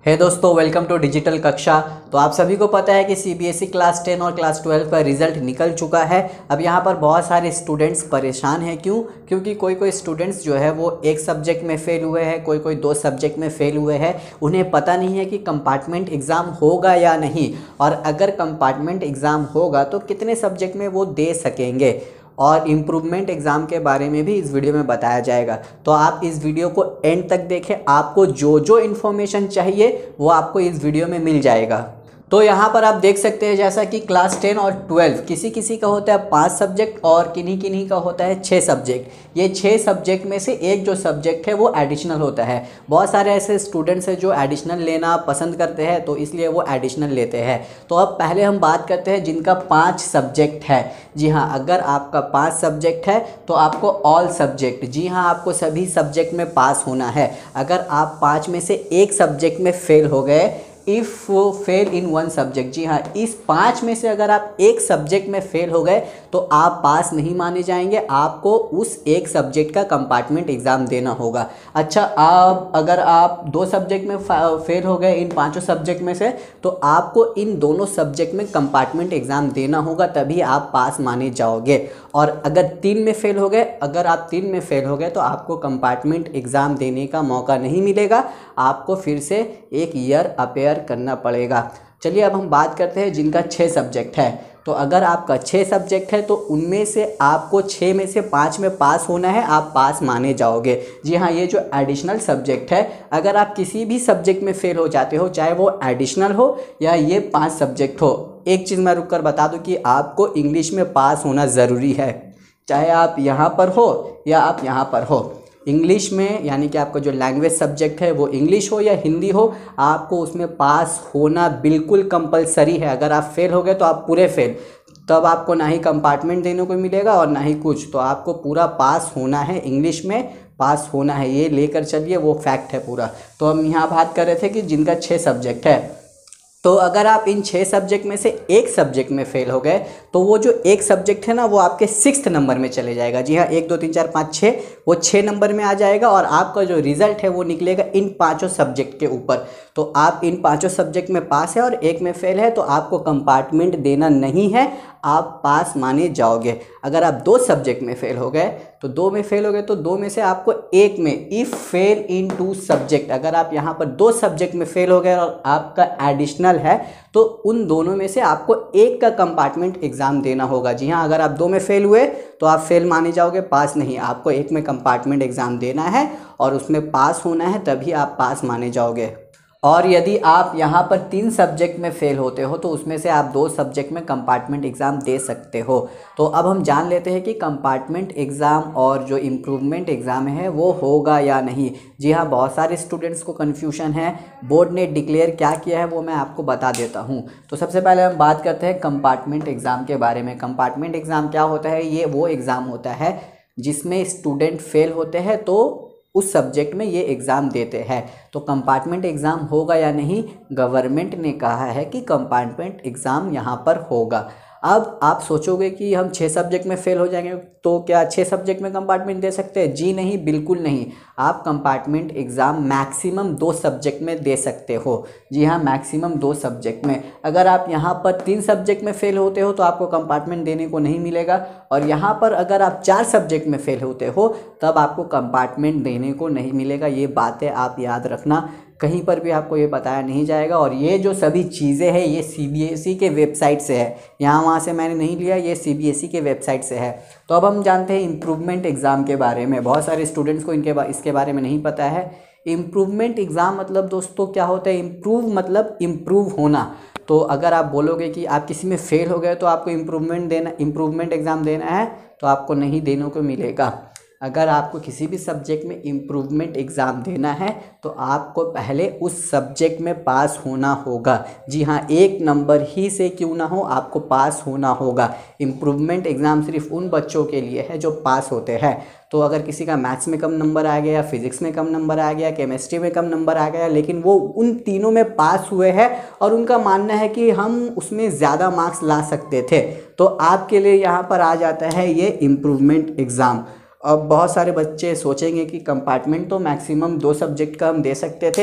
हे दोस्तों, welcome to digital कक्षा। तो आप सभी को पता है कि सीबीएसई क्लास 10 और क्लास 12 का रिजल्ट निकल चुका है। अब यहाँ पर बहुत सारे स्टूडेंट्स परेशान हैं। क्योंकि कोई स्टूडेंट्स जो है वो एक सब्जेक्ट में फ़ेल हुए हैं, कोई दो सब्जेक्ट में फ़ेल हुए हैं। उन्हें पता नहीं है कि कंपार्टमेंट एग्ज़ाम होगा या नहीं, और अगर कंपार्टमेंट एग्ज़ाम होगा तो कितने सब्जेक्ट में वो दे सकेंगे, और इम्प्रूवमेंट एग्ज़ाम के बारे में भी इस वीडियो में बताया जाएगा। तो आप इस वीडियो को एंड तक देखें, आपको जो जो इन्फॉर्मेशन चाहिए वो आपको इस वीडियो में मिल जाएगा। तो यहाँ पर आप देख सकते हैं जैसा कि क्लास 10 और 12 किसी किसी का होता है 5 सब्जेक्ट और किन्हीं किन्हीं का होता है 6 सब्जेक्ट। ये 6 सब्जेक्ट में से एक जो सब्जेक्ट है वो एडिशनल होता है। बहुत सारे ऐसे स्टूडेंट्स हैं जो एडिशनल लेना पसंद करते हैं, तो इसलिए वो एडिशनल लेते हैं। तो अब पहले हम बात करते हैं जिनका 5 सब्जेक्ट है। जी हाँ, अगर आपका 5 सब्जेक्ट है तो आपको ऑल सब्जेक्ट, जी हाँ, आपको सभी सब्जेक्ट में पास होना है। अगर आप 5 में से एक सब्जेक्ट में फेल हो गए, if fail in one subject, जी हाँ, इस 5 में से अगर आप एक सब्जेक्ट में फेल हो गए तो आप पास नहीं माने जाएंगे। आपको उस एक सब्जेक्ट का कंपार्टमेंट एग्ज़ाम देना होगा। अच्छा, आप अगर आप 2 सब्जेक्ट में फेल हो गए इन 5 सब्जेक्ट में से, तो आपको इन दोनों सब्जेक्ट में कंपार्टमेंट एग्ज़ाम देना होगा, तभी आप पास माने जाओगे। और अगर 3 में फेल हो गए, अगर आप 3 में फेल हो गए तो आपको कंपार्टमेंट एग्ज़ाम देने का मौका नहीं मिलेगा। आपको फिर से एक ईयर अपेयर करना पड़ेगा। चलिए अब हम बात करते हैं जिनका 6 सब्जेक्ट है। तो अगर आपका 6 सब्जेक्ट है तो उनमें से आपको 6 में से 5 में पास होना है, आप पास माने जाओगे। जी हाँ, ये जो एडिशनल सब्जेक्ट है, अगर आप किसी भी सब्जेक्ट में फेल हो जाते हो, चाहे वो एडिशनल हो या ये 5 सब्जेक्ट हो, एक चीज़ मैं रुक कर बता दूं कि आपको इंग्लिश में पास होना ज़रूरी है। चाहे आप यहाँ पर हो या आप यहाँ पर हो, इंग्लिश में, यानी कि आपका जो लैंग्वेज सब्जेक्ट है वो इंग्लिश हो या हिंदी हो, आपको उसमें पास होना बिल्कुल कंपलसरी है। अगर आप फेल हो गए तो आप पूरे फेल, तब आपको ना ही कंपार्टमेंट देने को मिलेगा और ना ही कुछ। तो आपको पूरा पास होना है, इंग्लिश में पास होना है, ये लेकर चलिए, वो फैक्ट है पूरा। तो हम यहाँ बात कर रहे थे कि जिनका 6 सब्जेक्ट है, तो अगर आप इन 6 सब्जेक्ट में से एक सब्जेक्ट में फेल हो गए तो वो जो एक सब्जेक्ट है ना, वो आपके 6th नंबर में चले जाएगा। जी हाँ, 1 2 3 4 5 6, वो 6 नंबर में आ जाएगा, और आपका जो रिजल्ट है वो निकलेगा इन 5 सब्जेक्ट के ऊपर। तो आप इन 5 सब्जेक्ट में पास है और एक में फेल है, तो आपको कंपार्टमेंट देना नहीं है, आप पास माने जाओगे। अगर आप 2 सब्जेक्ट में फेल हो गए तो 2 में फेल हो गए तो 2 में से आपको एक में, इफ़ फेल इन 2 सब्जेक्ट, अगर आप यहाँ पर 2 सब्जेक्ट में फेल हो गए और आपका एडिशनल है, तो उन दोनों में से आपको एक का कंपार्टमेंट एग्ज़ाम देना होगा। जी हाँ, अगर आप 2 में फेल हुए तो आप फेल माने जाओगे, पास नहीं। आपको एक में कंपार्टमेंट एग्ज़ाम देना है और उसमें पास होना है, तभी आप पास माने जाओगे। और यदि आप यहाँ पर 3 सब्जेक्ट में फेल होते हो तो उसमें से आप 2 सब्जेक्ट में कंपार्टमेंट एग्ज़ाम दे सकते हो। तो अब हम जान लेते हैं कि कंपार्टमेंट एग्ज़ाम और जो इम्प्रूवमेंट एग्ज़ाम है वो होगा या नहीं। जी हाँ, बहुत सारे स्टूडेंट्स को कन्फ्यूजन है। बोर्ड ने डिक्लेयर क्या किया है वो मैं आपको बता देता हूँ। तो सबसे पहले हम बात करते हैं कंपार्टमेंट एग्ज़ाम के बारे में। कंपार्टमेंट एग्ज़ाम क्या होता है? ये वो एग्ज़ाम होता है जिसमें स्टूडेंट फेल होते हैं तो उस सब्जेक्ट में ये एग्ज़ाम देते हैं। तो कंपार्टमेंट एग्ज़ाम होगा या नहीं, गवर्नमेंट ने कहा है कि कंपार्टमेंट एग्ज़ाम यहाँ पर होगा। अब आप सोचोगे कि हम 6 सब्जेक्ट में फेल हो जाएंगे तो क्या 6 सब्जेक्ट में कंपार्टमेंट दे सकते हैं? जी नहीं, बिल्कुल नहीं। आप कंपार्टमेंट एग्ज़ाम मैक्सिमम 2 सब्जेक्ट में दे सकते हो। जी हाँ, मैक्सिमम 2 सब्जेक्ट में। अगर आप यहाँ पर 3 सब्जेक्ट में फेल होते हो तो आपको कंपार्टमेंट देने को नहीं मिलेगा, और यहाँ पर अगर आप 4 सब्जेक्ट में फेल होते हो तब आपको कंपार्टमेंट देने को नहीं मिलेगा। ये बातें आप याद रखना, कहीं पर भी आपको ये बताया नहीं जाएगा। और ये जो सभी चीज़ें हैं ये सीबीएसई के वेबसाइट से है, यहाँ वहाँ से मैंने नहीं लिया, ये सीबीएसई के वेबसाइट से है। तो अब हम जानते हैं इम्प्रूवमेंट एग्ज़ाम के बारे में। बहुत सारे स्टूडेंट्स को इसके बारे में नहीं पता है। इम्प्रूवमेंट एग्ज़ाम मतलब दोस्तों क्या होता है? इम्प्रूव मतलब इम्प्रूव होना। तो अगर आप बोलोगे कि आप किसी में फेल हो गए तो आपको इम्प्रूवमेंट एग्ज़ाम देना है, तो आपको नहीं देने को मिलेगा। अगर आपको किसी भी सब्जेक्ट में इम्प्रूवमेंट एग्ज़ाम देना है तो आपको पहले उस सब्जेक्ट में पास होना होगा। जी हाँ, 1 नंबर ही से क्यों ना हो, आपको पास होना होगा। इम्प्रूवमेंट एग्ज़ाम सिर्फ उन बच्चों के लिए है जो पास होते हैं। तो अगर किसी का मैथ्स में कम नंबर आ गया, फिज़िक्स में कम नंबर आ गया, केमिस्ट्री में कम नंबर आ गया, लेकिन वो उन तीनों में पास हुए हैं और उनका मानना है कि हम उसमें ज़्यादा मार्क्स ला सकते थे, तो आपके लिए यहाँ पर आ जाता है ये इम्प्रूवमेंट एग्ज़ाम। अब बहुत सारे बच्चे सोचेंगे कि कंपार्टमेंट तो मैक्सिमम 2 सब्जेक्ट का हम दे सकते थे,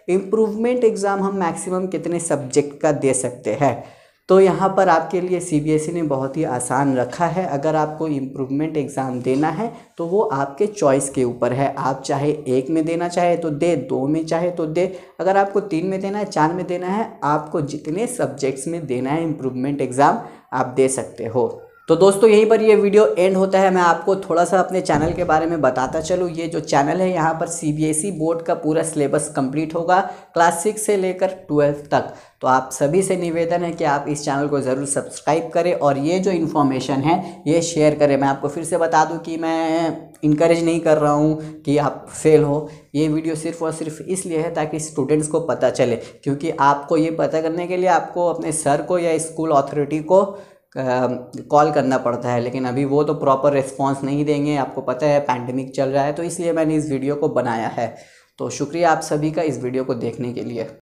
इम्प्रूवमेंट एग्ज़ाम हम मैक्सिमम कितने सब्जेक्ट का दे सकते हैं। तो यहाँ पर आपके लिए सीबीएसई ने बहुत ही आसान रखा है। अगर आपको इम्प्रूवमेंट एग्ज़ाम देना है तो वो आपके चॉइस के ऊपर है। आप चाहे 1 में देना चाहे तो दे, 2 में चाहे तो दे, अगर आपको 3 में देना है, 4 में देना है, आपको जितने सब्जेक्ट्स में देना है इम्प्रूवमेंट एग्ज़ाम आप दे सकते हो। तो दोस्तों यहीं पर ये वीडियो एंड होता है। मैं आपको थोड़ा सा अपने चैनल के बारे में बताता चलूँ। ये जो चैनल है यहाँ पर सीबीएसई बोर्ड का पूरा सिलेबस कंप्लीट होगा क्लास 6 से लेकर 12 तक। तो आप सभी से निवेदन है कि आप इस चैनल को ज़रूर सब्सक्राइब करें और ये जो इन्फॉर्मेशन है ये शेयर करें। मैं आपको फिर से बता दूं कि मैं इनकरेज नहीं कर रहा हूँ कि आप फेल हो। ये वीडियो सिर्फ और सिर्फ इसलिए है ताकि स्टूडेंट्स को पता चले, क्योंकि आपको ये पता करने के लिए आपको अपने सर को या स्कूल अथॉरिटी को कॉल करना पड़ता है, लेकिन अभी वो तो प्रॉपर रिस्पांस नहीं देंगे। आपको पता है पैंडेमिक चल रहा है, तो इसलिए मैंने इस वीडियो को बनाया है। तो शुक्रिया आप सभी का इस वीडियो को देखने के लिए।